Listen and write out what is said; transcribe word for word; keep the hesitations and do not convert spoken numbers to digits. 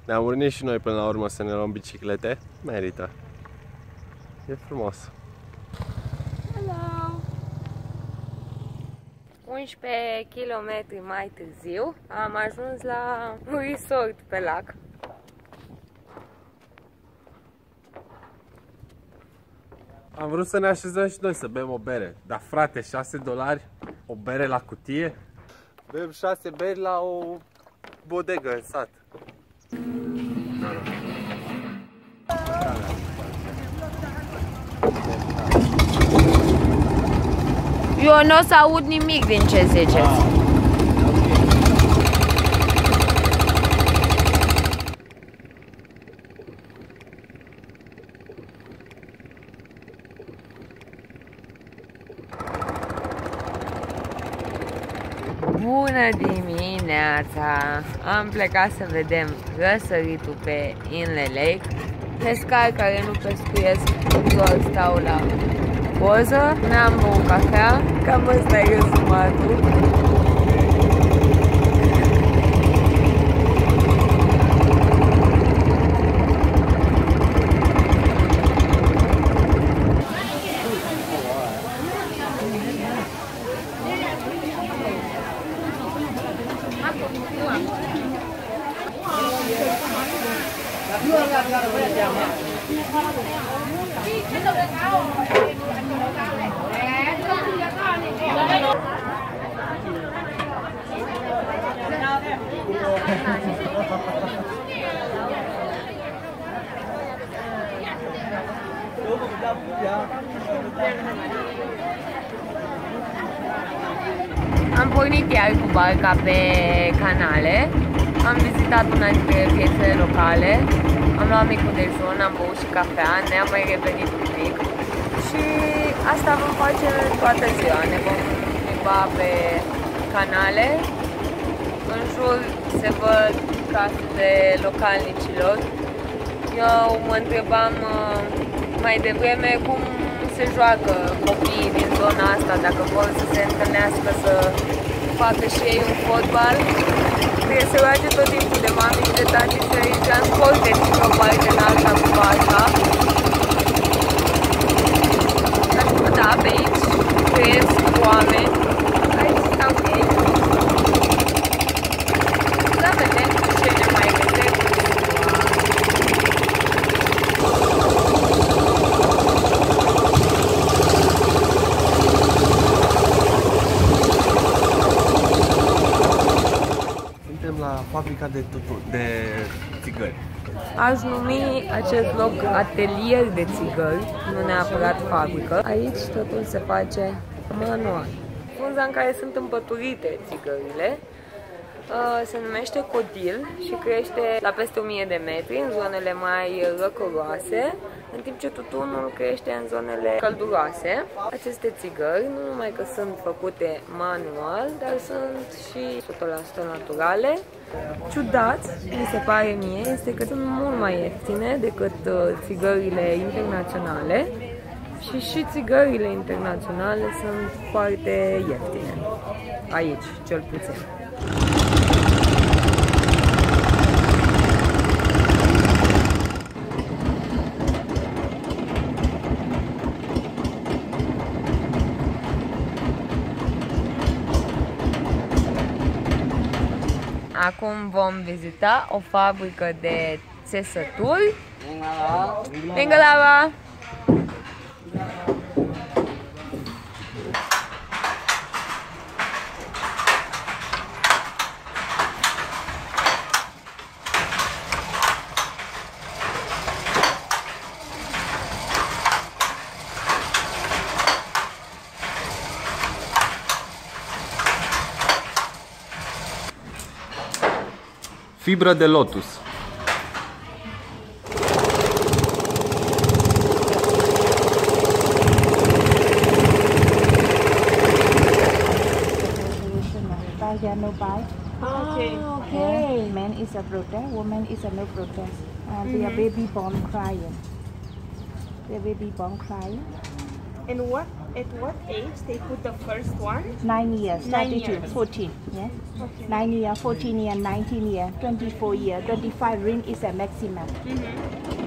Ne-am unit și noi până la urmă să ne luăm biciclete. Merită. E frumos. Hello! unsprezece kilometri mai târziu am ajuns la un resort pe lac. Am vrut să ne așezăm și noi să bem o bere. Dar frate, șase dolari o bere la cutie? Bem șase beri la o bodegă în sat. Eu nu o să aud nimic din ce ziceți. Bună dimineața! Am plecat să vedem răsăritul pe Inle Lake. Pescari care nu pescuiesc doar stau la poză. Ne-am băut cafea, cam ăsta e rezumatul. Am pornit iar cu barca pe canale, am vizitat una dintre piețele locale, am luat micul dejun, am băut și cafea, ne-am mai revenit un pic și asta vom face toată ziua. Ne vom plimba pe canale, în jur se văd casele localnicilor. Eu mă întrebam mai devreme cum se joacă copiii din zona asta, dacă vor să se întâlnească să facă și ei un fotbal. Trebuie să roage tot timpul de mami și de tati să îi transporte dintr-o parte în alta cu barca. Da, pe aici trăiesc oameni, aici stau ei. Da, vedem ce ne mai găsesc. La fabrica de, de țigări. Aș numi acest loc atelier de țigări, nu neapărat fabrică. Aici totul se face manual. Frunza în care sunt împăturite țigările se numește codil și crește la peste o mie de metri în zonele mai răcoroase, în timp ce tutunul crește în zonele călduroase. Aceste țigări nu numai că sunt făcute manual, dar sunt și o sută la sută naturale. Ciudat, mi se pare mie, este că sunt mult mai ieftine decât țigările internaționale și și țigările internaționale sunt foarte ieftine, aici cel puțin. Acum vom vizita o fabrică de țesături. Mingalava! Fibră de lotus. No bite. Oh, okay. Okay. Yeah. Man is a protest, woman is a no protest. And mm-hmm. Their baby born crying. Their baby born crying. And what at what age they put the first one? Nine years, Nine thirty-two, years. fourteen. Yeah. Okay. Nine year, fourteen year, nineteen year, twenty-four year, twenty-five ring is a maximum. Mm-hmm.